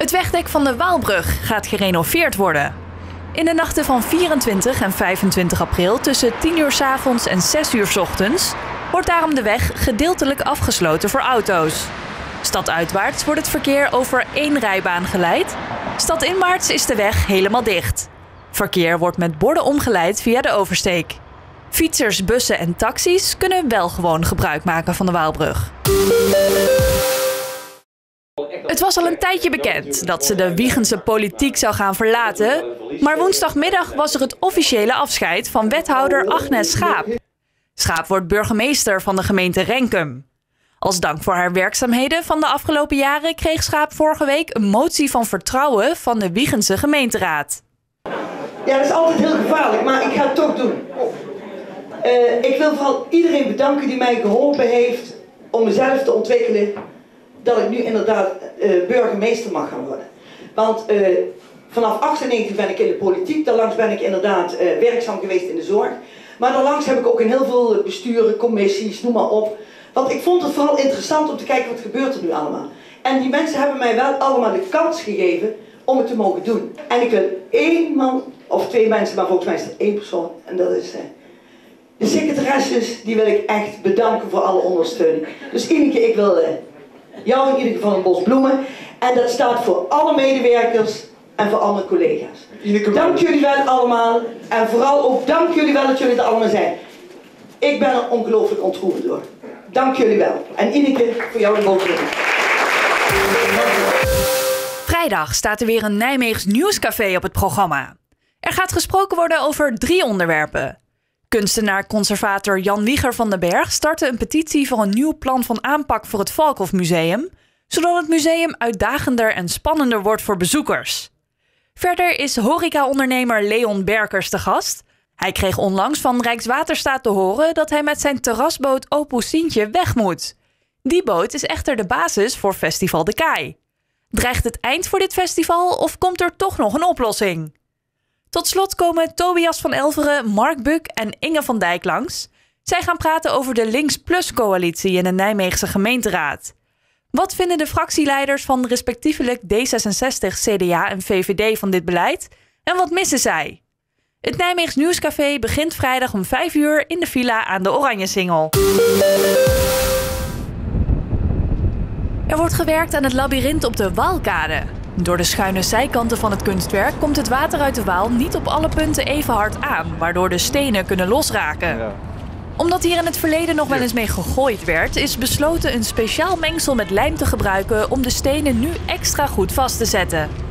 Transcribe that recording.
Het wegdek van de Waalbrug gaat gerenoveerd worden. In de nachten van 24 en 25 april tussen 10 uur 's avonds en 6 uur 's ochtends wordt daarom de weg gedeeltelijk afgesloten voor auto's. Staduitwaarts wordt het verkeer over 1 rijbaan geleid. Stadinwaarts is de weg helemaal dicht. Verkeer wordt met borden omgeleid via de oversteek. Fietsers, bussen en taxis kunnen wel gewoon gebruik maken van de Waalbrug. Het was al een tijdje bekend dat ze de Wijchense politiek zou gaan verlaten, maar woensdagmiddag was er het officiële afscheid van wethouder Agnes Schaap. Schaap wordt burgemeester van de gemeente Renkum. Als dank voor haar werkzaamheden van de afgelopen jaren kreeg Schaap vorige week een motie van vertrouwen van de Wijchense gemeenteraad. Ja, dat is altijd heel gevaarlijk, maar ik ga het toch doen. Ik wil vooral iedereen bedanken die mij geholpen heeft om mezelf te ontwikkelen, dat ik nu inderdaad burgemeester mag gaan worden. Want vanaf 98 ben ik in de politiek, daarlangs ben ik inderdaad werkzaam geweest in de zorg. Maar daarlangs heb ik ook in heel veel besturen, commissies, noem maar op. Want ik vond het vooral interessant om te kijken wat gebeurt er nu allemaal. En die mensen hebben mij wel allemaal de kans gegeven om het te mogen doen. En ik wil 1 man of 2 mensen, maar volgens mij is het 1 persoon. En dat is de secretaresses, die wil ik echt bedanken voor alle ondersteuning. Dus Ineke, ik wil jou in ieder geval een bos bloemen. En dat staat voor alle medewerkers en voor alle collega's. Dank jullie wel allemaal. En vooral ook dank jullie wel dat jullie er allemaal zijn. Ik ben er ongelooflijk ontroerd door. Dank jullie wel. En Ineke, voor jou een bos bloemen. Vrijdag staat er weer een Nijmeegs nieuwscafé op het programma. Er gaat gesproken worden over 3 onderwerpen. Kunstenaar-conservator Jan Wieger van den Berg startte een petitie voor een nieuw plan van aanpak voor het Valkhof Museum, zodat het museum uitdagender en spannender wordt voor bezoekers. Verder is horeca-ondernemer Leon Berkers te gast. Hij kreeg onlangs van Rijkswaterstaat te horen dat hij met zijn terrasboot Opus Sientje weg moet. Die boot is echter de basis voor Festival de Kaai. Dreigt het eind voor dit festival of komt er toch nog een oplossing? Tot slot komen Tobias van Elveren, Mark Buk en Inge van Dijk langs. Zij gaan praten over de Links Plus coalitie in de Nijmeegse gemeenteraad. Wat vinden de fractieleiders van respectievelijk D66, CDA en VVD van dit beleid? En wat missen zij? Het Nijmeegs Nieuwscafé begint vrijdag om 5 uur in de villa aan de Oranjesingel. Er wordt gewerkt aan het labyrint op de Waalkade. Door de schuine zijkanten van het kunstwerk komt het water uit de Waal niet op alle punten even hard aan, waardoor de stenen kunnen losraken. Ja. Omdat hier in het verleden nog wel eens mee gegooid werd, is besloten een speciaal mengsel met lijm te gebruiken om de stenen nu extra goed vast te zetten.